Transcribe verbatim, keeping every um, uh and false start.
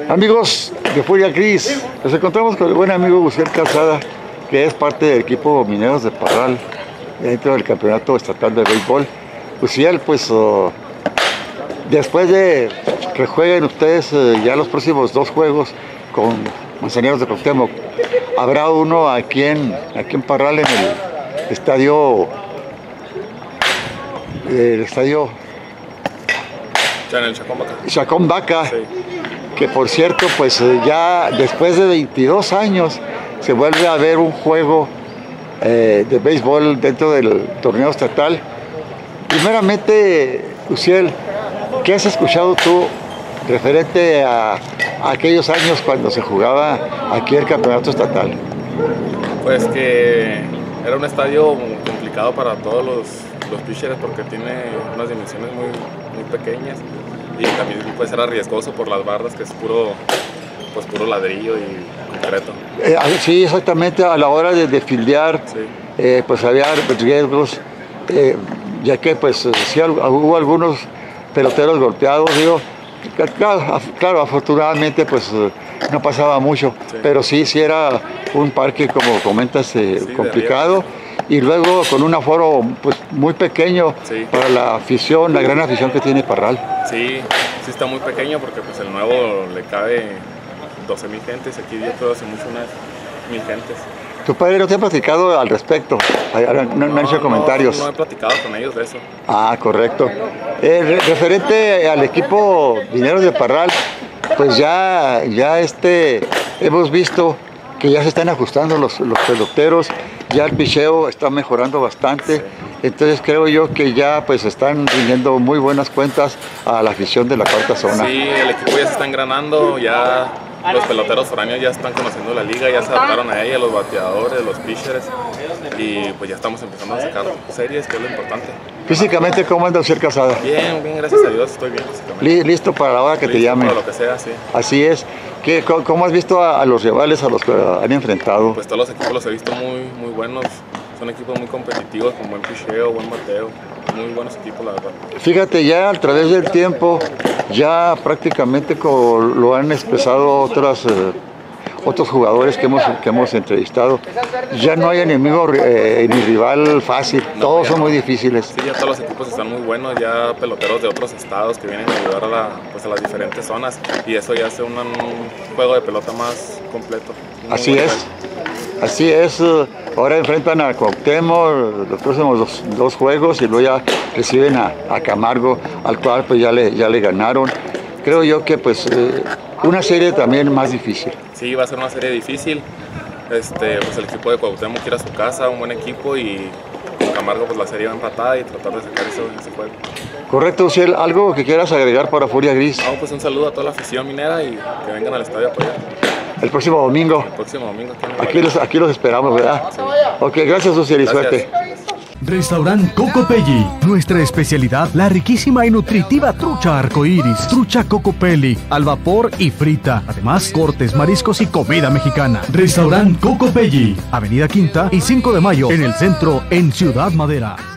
Amigos de Furia Gris, nos encontramos con el buen amigo Uziel Calzada, que es parte del equipo Mineros de Parral dentro del campeonato estatal de béisbol. Uziel, pues uh, después de que jueguen ustedes uh, ya los próximos dos juegos con Manzanillos de Cuauhtémoc, habrá uno aquí en, aquí en Parral en el estadio, el estadio ya en el Chacón Vaca. Chacón Vaca, sí. Que por cierto, pues ya después de veintidós años se vuelve a ver un juego eh, de béisbol dentro del torneo estatal. Primeramente, Uziel, ¿qué has escuchado tú referente a, a aquellos años cuando se jugaba aquí el campeonato estatal? Pues que era un estadio complicado para todos los, los pitchers porque tiene unas dimensiones muy, muy pequeñas y también pues era riesgoso por las bardas, que es puro, pues puro ladrillo y concreto. Eh, sí, exactamente, a la hora de, de fildear, sí. eh, pues había riesgos, eh, ya que pues sí, hubo algunos peloteros golpeados, digo, claro, claro afortunadamente pues no pasaba mucho, sí. Pero sí, sí era un parque, como comentas, eh, sí, complicado. Y luego con un aforo pues muy pequeño, sí. Para la afición, la gran afición que tiene Parral. Sí, sí está muy pequeño porque pues el nuevo le cabe doce mil gentes, aquí yo creo hace mucho unas mil gentes. ¿Tu padre no te ha platicado al respecto? No, no han hecho comentarios. No, no he platicado con ellos de eso. Ah, correcto. Eh, re referente al equipo Mineros de Parral, pues ya, ya este, hemos visto que ya se están ajustando los, los peloteros, ya el picheo está mejorando bastante, sí. Entonces creo yo que ya pues están rindiendo muy buenas cuentas a la afición de la cuarta zona. Sí, el equipo ya se está engranando, ya los peloteros foráneos ya están conociendo la liga, ya se adaptaron a ella, los bateadores, los pitchers, y pues ya estamos empezando a sacar series, que es lo importante. Físicamente, ¿cómo anda Uziel Calzada? Bien, bien, gracias a Dios, estoy bien físicamente. Listo para la hora que Listo te llamen. Para lo que sea, sí. Así es. ¿Qué, ¿Cómo has visto a, a los rivales a los que han enfrentado? Pues todos los equipos los he visto muy, muy buenos, son equipos muy competitivos, con buen picheo, buen bateo, muy buenos equipos la verdad. Fíjate, ya a través del tiempo, ya prácticamente como lo han expresado otras... Eh, otros jugadores que hemos, que hemos entrevistado, ya no hay enemigo eh, ni rival fácil, no, todos son no. muy difíciles. Sí, ya todos los equipos están muy buenos, ya peloteros de otros estados que vienen a ayudar a, la, pues a las diferentes zonas, y eso ya hace un, un juego de pelota más completo. Así es, juego. así es, ahora enfrentan a Cuauhtémoc los próximos dos, dos juegos y luego ya reciben a, a Camargo, al cual pues ya le, ya le ganaron. Creo yo que pues eh, una serie también más difícil. Sí, va a ser una serie difícil. Este, pues el equipo de Cuauhtémoc quiere a su casa, un buen equipo, y con Camargo pues la serie va empatada y tratar de sacar ese, ese juego. Correcto, Uziel. ¿Algo que quieras agregar para Furia Gris? No, pues un saludo a toda la afición minera y que vengan al estadio a apoyar. El próximo domingo. El próximo domingo. Aquí los, aquí los esperamos, ¿verdad? Sí. Ok, gracias, Uziel, y suerte. Restaurant Cocopelli. Nuestra especialidad, la riquísima y nutritiva trucha arcoíris, trucha Cocopelli, al vapor y frita. Además, cortes, mariscos y comida mexicana. Restaurant Cocopelli, Avenida Quinta y cinco de mayo, en el centro, en Ciudad Madera.